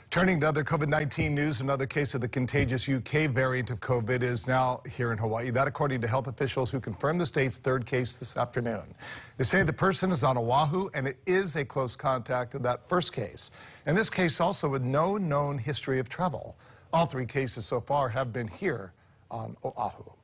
Turning to other COVID-19 news, another case of the contagious UK variant of COVID is now here in Hawaii. That according to health officials who confirmed the state's third case this afternoon. They say the person is on Oahu and it is a close contact of that first case. And this case also with no known history of travel. All three cases so far have been here on Oahu.